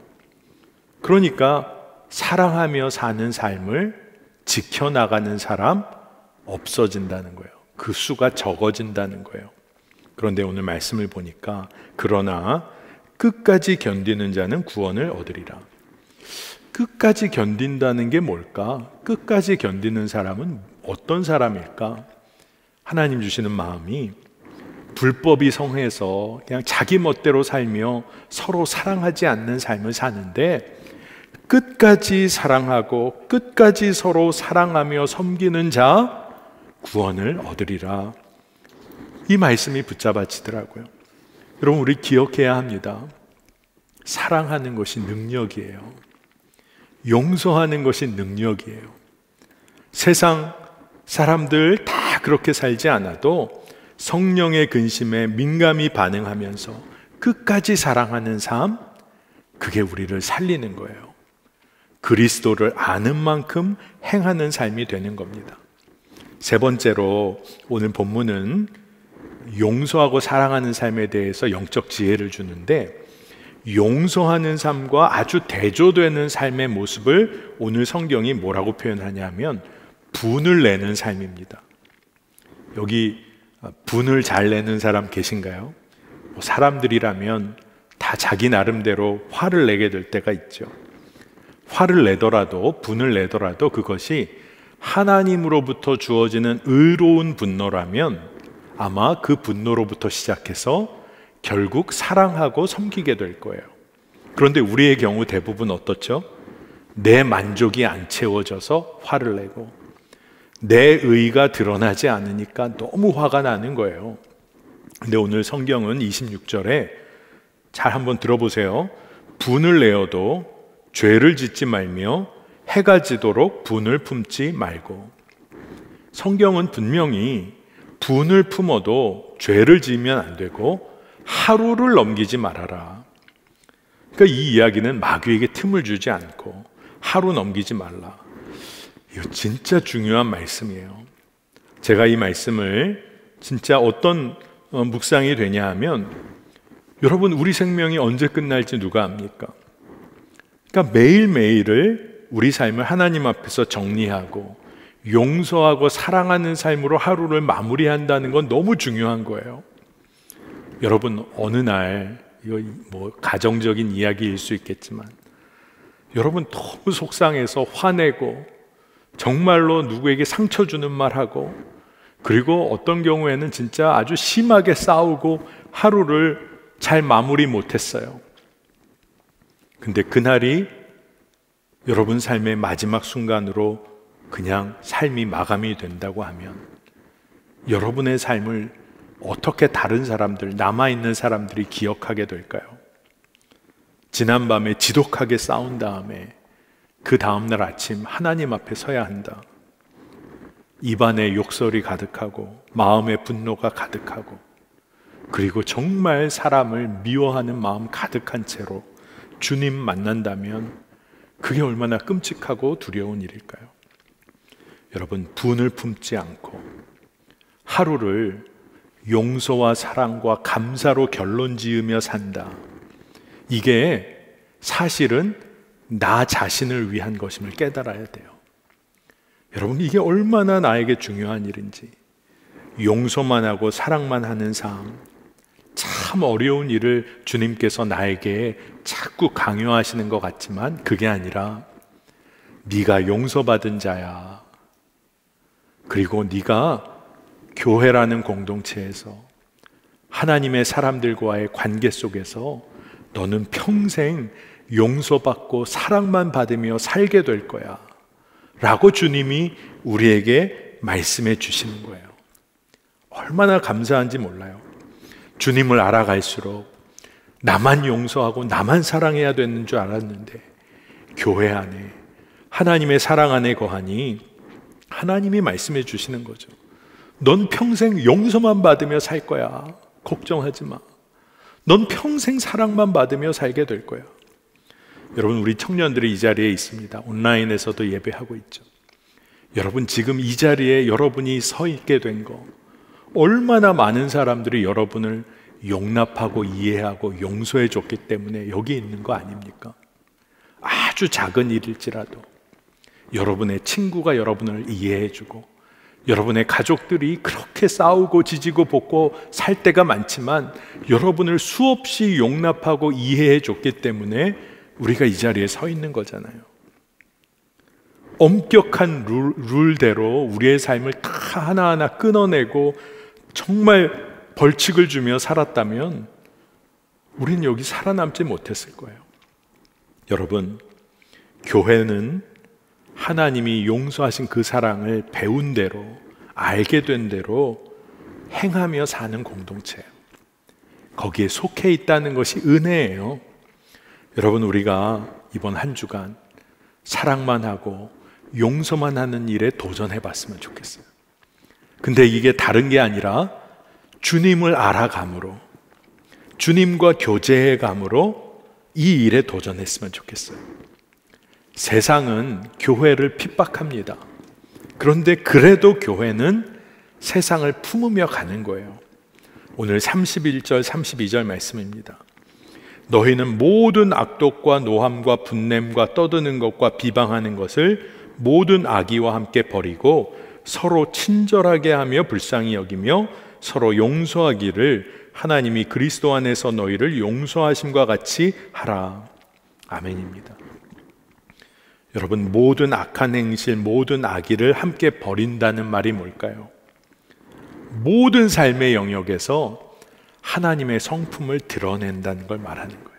그러니까 사랑하며 사는 삶을 지켜나가는 사람 없어진다는 거예요. 그 수가 적어진다는 거예요. 그런데 오늘 말씀을 보니까 그러나 끝까지 견디는 자는 구원을 얻으리라. 끝까지 견딘다는 게 뭘까? 끝까지 견디는 사람은 어떤 사람일까? 하나님 주시는 마음이 불법이 성해서 그냥 자기 멋대로 살며 서로 사랑하지 않는 삶을 사는데 끝까지 사랑하고 끝까지 서로 사랑하며 섬기는 자 구원을 얻으리라. 이 말씀이 붙잡아지더라고요. 여러분 우리 기억해야 합니다. 사랑하는 것이 능력이에요. 용서하는 것이 능력이에요. 세상 사람들 다 그렇게 살지 않아도 성령의 근심에 민감히 반응하면서 끝까지 사랑하는 삶, 그게 우리를 살리는 거예요. 그리스도를 아는 만큼 행하는 삶이 되는 겁니다. 세 번째로 오늘 본문은 용서하고 사랑하는 삶에 대해서 영적 지혜를 주는데, 용서하는 삶과 아주 대조되는 삶의 모습을 오늘 성경이 뭐라고 표현하냐면 분을 내는 삶입니다. 여기 분을 잘 내는 사람 계신가요? 뭐 사람들이라면 다 자기 나름대로 화를 내게 될 때가 있죠. 화를 내더라도, 분을 내더라도 그것이 하나님으로부터 주어지는 의로운 분노라면 아마 그 분노로부터 시작해서 결국 사랑하고 섬기게 될 거예요. 그런데 우리의 경우 대부분 어떻죠? 내 만족이 안 채워져서 화를 내고 내 의가 드러나지 않으니까 너무 화가 나는 거예요. 근데 오늘 성경은 이십육 절에 잘 한번 들어보세요. 분을 내어도 죄를 짓지 말며 해가 지도록 분을 품지 말고. 성경은 분명히 분을 품어도 죄를 지으면 안 되고 하루를 넘기지 말아라. 그러니까 이 이야기는 마귀에게 틈을 주지 않고 하루 넘기지 말라. 이거 진짜 중요한 말씀이에요. 제가 이 말씀을 진짜 어떤 묵상이 되냐 하면, 여러분 우리 생명이 언제 끝날지 누가 압니까? 그러니까 매일매일을 우리 삶을 하나님 앞에서 정리하고 용서하고 사랑하는 삶으로 하루를 마무리한다는 건 너무 중요한 거예요. 여러분 어느 날, 이거 뭐 가정적인 이야기일 수 있겠지만, 여러분 너무 속상해서 화내고 정말로 누구에게 상처 주는 말하고, 그리고 어떤 경우에는 진짜 아주 심하게 싸우고 하루를 잘 마무리 못했어요. 근데 그날이 여러분 삶의 마지막 순간으로 그냥 삶이 마감이 된다고 하면, 여러분의 삶을 어떻게 다른 사람들, 남아있는 사람들이 기억하게 될까요? 지난밤에 지독하게 싸운 다음에 그 다음날 아침 하나님 앞에 서야 한다. 입안에 욕설이 가득하고 마음에 분노가 가득하고, 그리고 정말 사람을 미워하는 마음 가득한 채로 주님 만난다면 그게 얼마나 끔찍하고 두려운 일일까요? 여러분, 분을 품지 않고 하루를 용서와 사랑과 감사로 결론 지으며 산다. 이게 사실은 나 자신을 위한 것임을 깨달아야 돼요. 여러분, 이게 얼마나 나에게 중요한 일인지. 용서만 하고 사랑만 하는 삶, 참 어려운 일을 주님께서 나에게 자꾸 강요하시는 것 같지만 그게 아니라, 네가 용서받은 자야. 그리고 네가 교회라는 공동체에서 하나님의 사람들과의 관계 속에서 너는 평생 용서받고 사랑만 받으며 살게 될 거야 라고 주님이 우리에게 말씀해 주시는 거예요. 얼마나 감사한지 몰라요. 주님을 알아갈수록 나만 용서하고 나만 사랑해야 되는 줄 알았는데, 교회 안에 하나님의 사랑 안에 거하니 하나님이 말씀해 주시는 거죠. 넌 평생 용서만 받으며 살 거야. 걱정하지 마. 넌 평생 사랑만 받으며 살게 될 거야. 여러분, 우리 청년들이 이 자리에 있습니다. 온라인에서도 예배하고 있죠. 여러분, 지금 이 자리에 여러분이 서 있게 된 거, 얼마나 많은 사람들이 여러분을 용납하고 이해하고 용서해 줬기 때문에 여기 있는 거 아닙니까? 아주 작은 일일지라도 여러분의 친구가 여러분을 이해해 주고, 여러분의 가족들이 그렇게 싸우고 지지고 볶고 살 때가 많지만 여러분을 수없이 용납하고 이해해 줬기 때문에 우리가 이 자리에 서 있는 거잖아요. 엄격한 룰, 룰대로 우리의 삶을 다 하나하나 끊어내고 정말 벌칙을 주며 살았다면 우리는 여기 살아남지 못했을 거예요. 여러분, 교회는 하나님이 용서하신 그 사랑을 배운 대로, 알게 된 대로 행하며 사는 공동체예요. 거기에 속해 있다는 것이 은혜예요. 여러분, 우리가 이번 한 주간 사랑만 하고 용서만 하는 일에 도전해 봤으면 좋겠어요. 근데 이게 다른 게 아니라 주님을 알아감으로, 주님과 교제해 감으로 이 일에 도전했으면 좋겠어요. 세상은 교회를 핍박합니다. 그런데 그래도 교회는 세상을 품으며 가는 거예요. 오늘 삼십일 절 삼십이 절 말씀입니다. 너희는 모든 악독과 노함과 분냄과 떠드는 것과 비방하는 것을 모든 악의와 함께 버리고 서로 친절하게 하며 불쌍히 여기며 서로 용서하기를 하나님이 그리스도 안에서 너희를 용서하심과 같이 하라. 아멘입니다. 여러분, 모든 악한 행실, 모든 악의를 함께 버린다는 말이 뭘까요? 모든 삶의 영역에서 하나님의 성품을 드러낸다는 걸 말하는 거예요.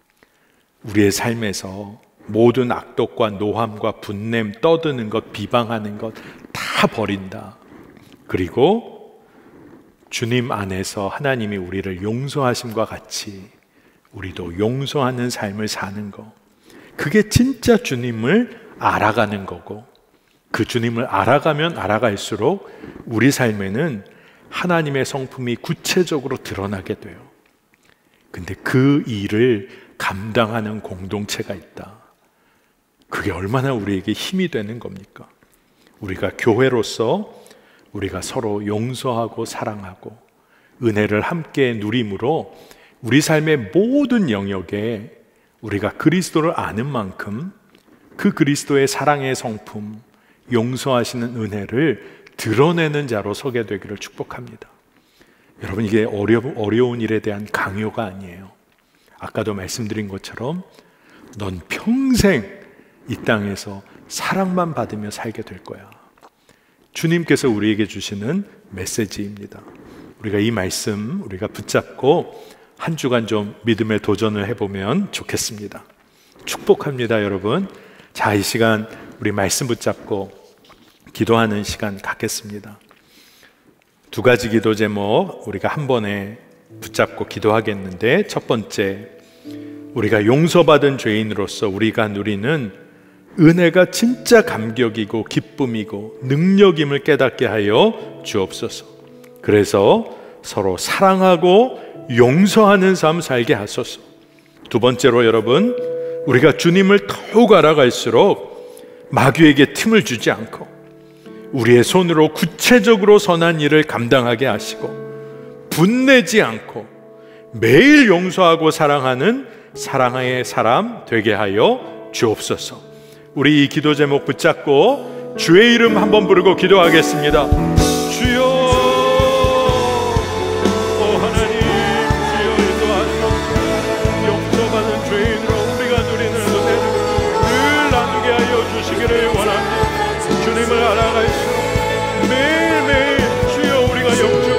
우리의 삶에서 모든 악독과 노함과 분냄, 떠드는 것, 비방하는 것 다 버린다. 그리고 주님 안에서 하나님이 우리를 용서하심과 같이 우리도 용서하는 삶을 사는 것, 그게 진짜 주님을 알아가는 거고, 그 주님을 알아가면 알아갈수록 우리 삶에는 하나님의 성품이 구체적으로 드러나게 돼요. 근데 그 일을 감당하는 공동체가 있다. 그게 얼마나 우리에게 힘이 되는 겁니까? 우리가 교회로서 우리가 서로 용서하고 사랑하고 은혜를 함께 누림으로 우리 삶의 모든 영역에 우리가 그리스도를 아는 만큼 그 그리스도의 사랑의 성품, 용서하시는 은혜를 드러내는 자로 서게 되기를 축복합니다. 여러분, 이게 어려, 어려운 일에 대한 강요가 아니에요. 아까도 말씀드린 것처럼 넌 평생 이 땅에서 사랑만 받으며 살게 될 거야. 주님께서 우리에게 주시는 메시지입니다. 우리가 이 말씀 우리가 붙잡고 한 주간 좀 믿음의 도전을 해보면 좋겠습니다. 축복합니다, 여러분. 자, 이 시간 우리 말씀 붙잡고 기도하는 시간 갖겠습니다. 두 가지 기도 제목 우리가 한 번에 붙잡고 기도하겠는데, 첫 번째, 우리가 용서받은 죄인으로서 우리가 누리는 은혜가 진짜 감격이고 기쁨이고 능력임을 깨닫게 하여 주옵소서. 그래서 서로 사랑하고 용서하는 삶 살게 하소서. 두 번째로, 여러분, 우리가 주님을 더욱 알아갈수록 마귀에게 틈을 주지 않고 우리의 손으로 구체적으로 선한 일을 감당하게 하시고 분내지 않고 매일 용서하고 사랑하는 사랑의 사람 되게 하여 주옵소서. 우리 이 기도 제목 붙잡고 주의 이름 한번 부르고 기도하겠습니다. 주여, 오 하나님, 주여 인도하소서. 용서받은 죄인으로 우리가 누리는 은혜를 늘 나누게 하여 주시기를 원합니다. 주님을 알아갈수록 매일매일 주여 우리가 영적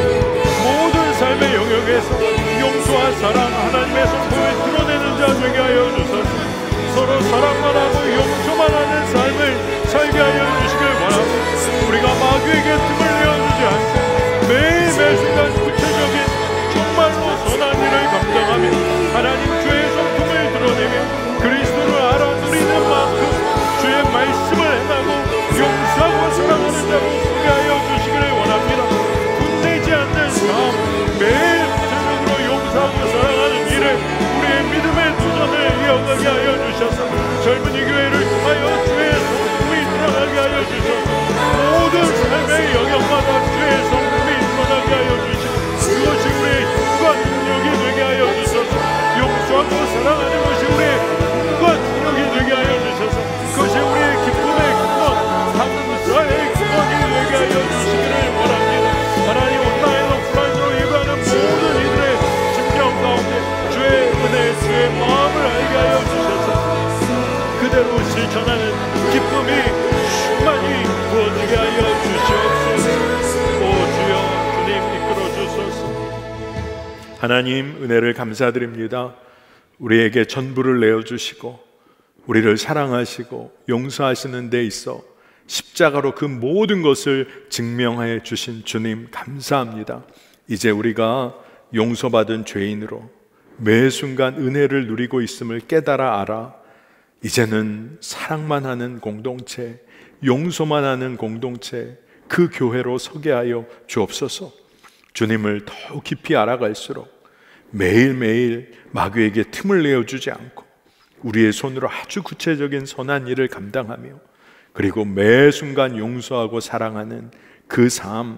모든 삶의 영역에서 용서와 사랑, 하나님의 성품을 드러내는 자 되게 하여 주소서. 서로 사랑만 하고 용서만 하는 삶을 살게 하여 주시길 원합니다. 우리가 마귀에게 틈을 내어주지 않고 매일 매 순간 구체적인 정말로 선한 일을 감당하며 하나님 주의 성품을 드러내며 그리스도를 알아 누리는 만큼 주의 말씀을 행하고 용서하고 사랑하는 자로 서게 하여 주시기를 원합니다. 분내지 않는 삶, 매일 구체적으로 용서하고 사랑하는 일을 우리의 믿음의 도전을 이어가게 하여 주셔서 젊은이 교회를 통하여 주의 성품이 드러나게 하여 주셔서 모든 삶의 영역마다 주의 성품이 드러나게 하여 주시고 그것이 우리의 힘과 능력이 되게 하여 주셔서 용서하고 사랑하는 것이 우리의 힘과 능력이 되게 하여 주셔서 그것이 우리의 기쁨의 근원, 감사의 근원이 되게 하여 주시기를 원합니다. 하나님, 온라인 오프라인으로 예배하는 모든 이들의 심령 가운데 주의 은혜, 주의 마음을 알게 하여 주셔서 그대로 실천하는 기쁨이 충만히 부어지게 하여 주시옵소서. 오 주여, 주님 이끌어 주소서. 하나님, 은혜를 감사드립니다. 우리에게 전부를 내어주시고 우리를 사랑하시고 용서하시는 데 있어 십자가로 그 모든 것을 증명해 주신 주님 감사합니다. 이제 우리가 용서받은 죄인으로 매 순간 은혜를 누리고 있음을 깨달아 알아 이제는 사랑만 하는 공동체, 용서만 하는 공동체, 그 교회로 서게 하여 주옵소서. 주님을 더욱 깊이 알아갈수록 매일매일 마귀에게 틈을 내어주지 않고 우리의 손으로 아주 구체적인 선한 일을 감당하며 그리고 매 순간 용서하고 사랑하는 그 삶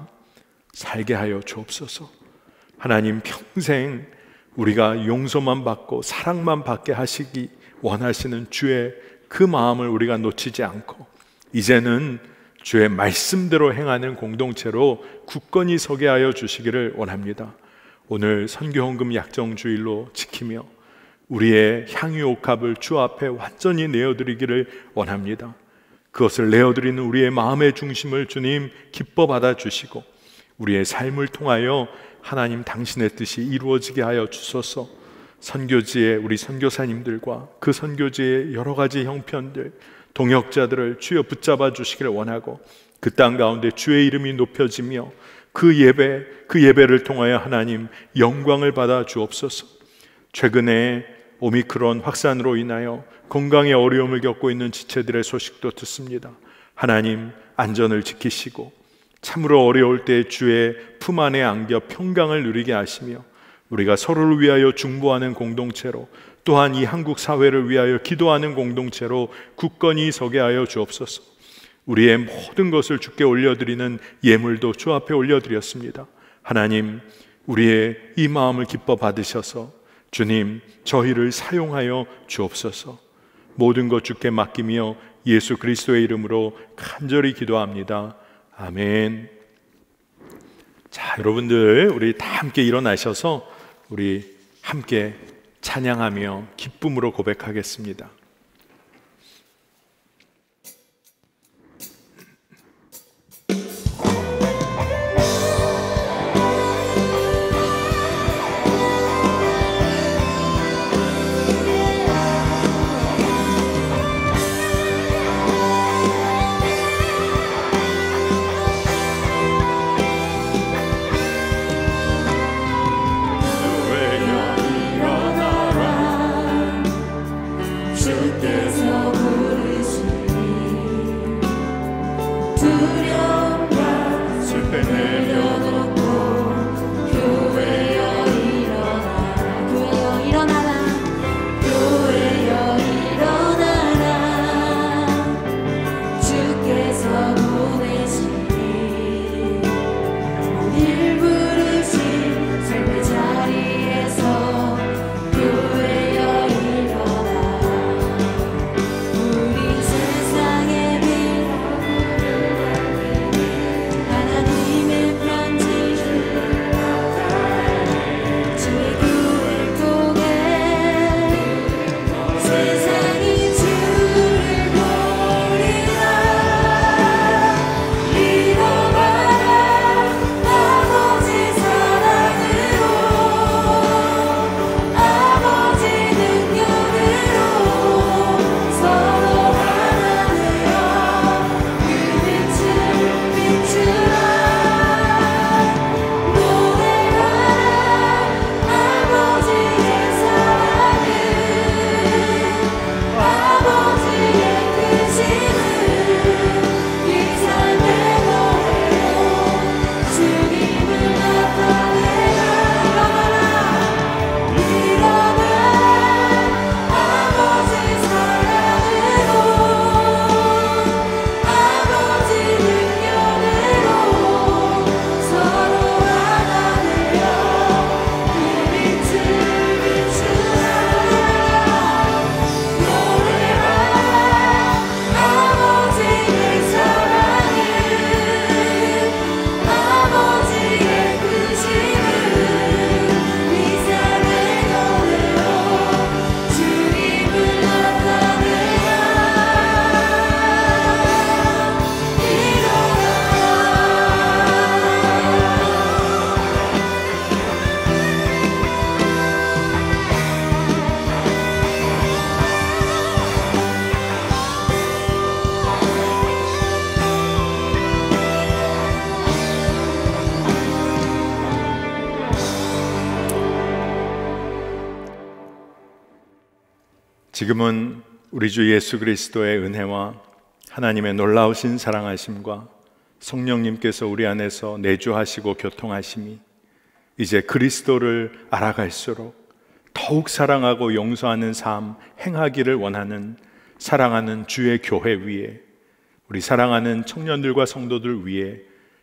살게 하여 주옵소서. 하나님, 평생 우리가 용서만 받고 사랑만 받게 하시기 원하시는 주의 그 마음을 우리가 놓치지 않고 이제는 주의 말씀대로 행하는 공동체로 굳건히 서게 하여 주시기를 원합니다. 오늘 선교헌금 약정주일로 지키며 우리의 향유옥합을 주 앞에 완전히 내어드리기를 원합니다. 그것을 내어드리는 우리의 마음의 중심을 주님 기뻐 받아주시고 우리의 삶을 통하여 하나님 당신의 뜻이 이루어지게 하여 주소서. 선교지의 우리 선교사님들과 그 선교지의 여러 가지 형편들, 동역자들을 주여 붙잡아 주시기를 원하고 그 땅 가운데 주의 이름이 높여지며 그 예배, 그 예배를 통하여 하나님 영광을 받아 주옵소서. 최근에 오미크론 확산으로 인하여 건강에 어려움을 겪고 있는 지체들의 소식도 듣습니다. 하나님 안전을 지키시고 참으로 어려울 때 주의 품 안에 안겨 평강을 누리게 하시며 우리가 서로를 위하여 중보하는 공동체로, 또한 이 한국 사회를 위하여 기도하는 공동체로 굳건히 서게 하여 주옵소서. 우리의 모든 것을 주께 올려드리는 예물도 주 앞에 올려드렸습니다. 하나님, 우리의 이 마음을 기뻐 받으셔서 주님 저희를 사용하여 주옵소서. 모든 것 주께 맡기며 예수 그리스도의 이름으로 간절히 기도합니다. 아멘. 자, 여러분들 우리 다 함께 일어나셔서 우리 함께 찬양하며 기쁨으로 고백하겠습니다. 지금은 우리 주 예수 그리스도의 은혜와 하나님의 놀라우신 사랑하심과 성령님께서 우리 안에서 내주하시고 교통하심이 이제 그리스도를 알아갈수록 더욱 사랑하고 용서하는 삶 행하기를 원하는 사랑하는 주의 교회 위에, 우리 사랑하는 청년들과 성도들 위에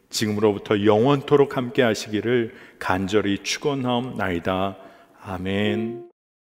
지금으로부터 영원토록 함께 하시기를 간절히 축원하옵나이다. 아멘.